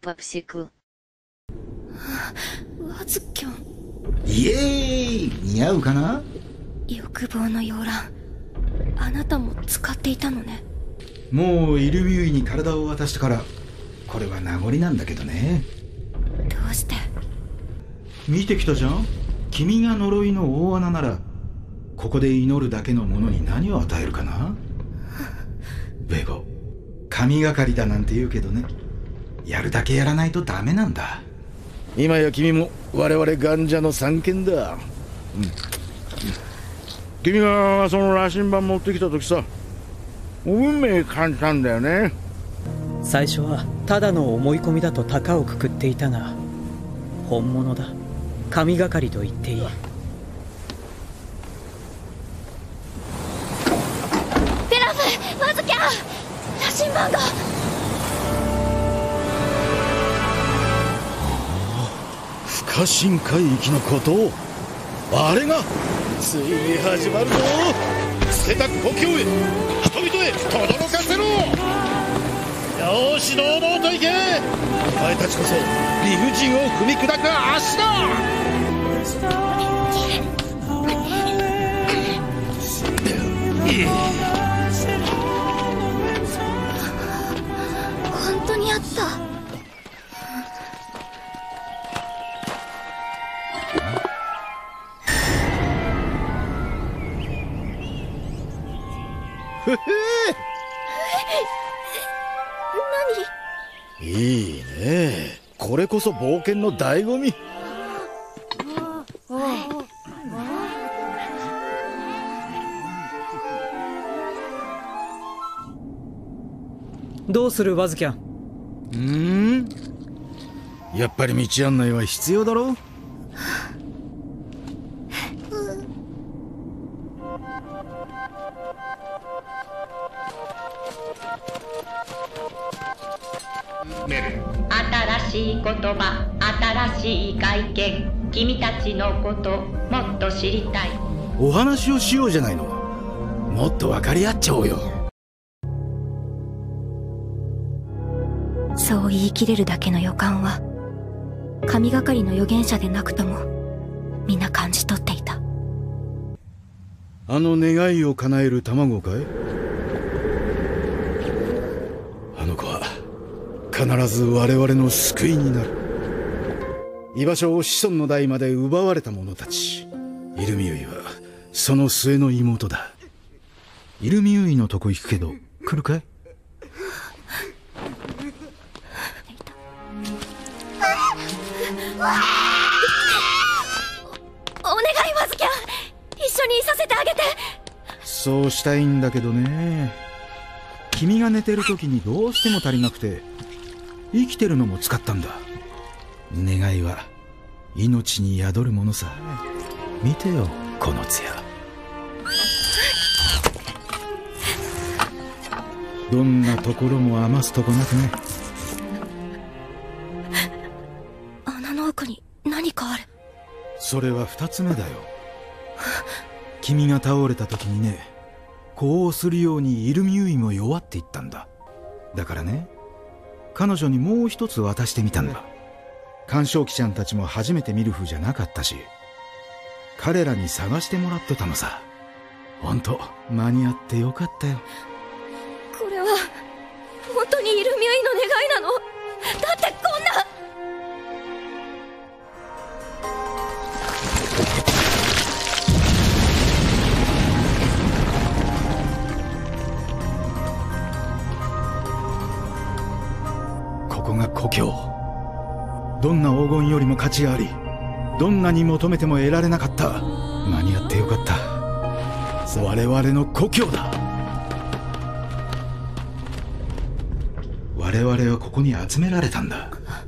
попсику. ワズキョン。 イエーイ、似合うかな。 欲望の洋蘭、あなたも使っていたのね。 もうイルミュイに体を渡したからこれは名残なんだけどね。 どうして？ 見てきたじゃん。君が呪いの大穴ならここで祈るだけのものに何を与えるかな。ベゴ、神がかりだなんて言うけどね、やるだけやらないとダメなんだ。 今や君も我々患者の三剣だ。君がその羅針盤持ってきた時さ、運命感じたんだよね。 最初はただの思い込みだと高をくくっていたが、本物だ。神がかりと言っていい。 テラフ、ワズキャン、羅針盤が。 不可深海域のことを、あれがついに始まるぞ。捨てた故郷へ、人々へ轟かせろ。よーし、堂々と行け。お前たちこそ理不尽を踏み砕く足だ。 本当にあった。 何？いいね。これこそ冒険の醍醐味。 どうするワズキャン？ やっぱり道案内は必要だろう。 新しい言葉、新しい外見、君たちのこともっと知りたい。 お話をしようじゃないの。もっと分かり合っちゃおうよ。 そう言い切れるだけの予感は神がかりの預言者でなくともみんな感じ取っていた。 あの願いを叶える卵かい？あの子は必ず我々の救いになる。居場所を子孫の代まで奪われた者たち。イルミユイはその末の妹だ。 イルミユイのとこ行くけど来るかい？ お願いワズキャン、一緒にいさせてあげて。 そうしたいんだけどね。君が寝てる時にどうしても足りなくて生きてるのも使ったんだ。願いは命に宿るものさ。見てよこの艶。どんなところも余すとこなくね。 穴の奥に何かある。 それは2つ目だよ。君が倒れた時にね、こうするようにイルミユイも弱っていったんだ。だからね、彼女にもう一つ渡してみたんだ。鑑賞記ちゃんたちも初めて見る風じゃなかったし、彼らに探してもらってたのさ。ほんと間に合ってよかったよ。 これは本当にイルミユイの願いなの？だってこんな。 ここが故郷。どんな黄金よりも価値があり、どんなに求めても得られなかった。間に合ってよかった。我々の故郷だ。我々はここに集められたんだ。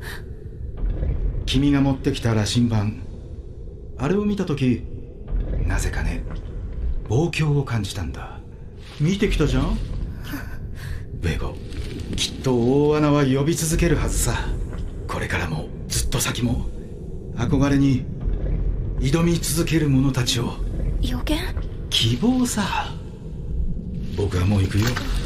君が持ってきた羅針盤、あれを見た時なぜかね、望郷を感じたんだ。見てきたじゃんベゴ。きっと大穴は呼び続けるはずさ。これからもずっと先も憧れに挑み続ける者たちを。 予言？ 希望さ。僕はもう行くよ。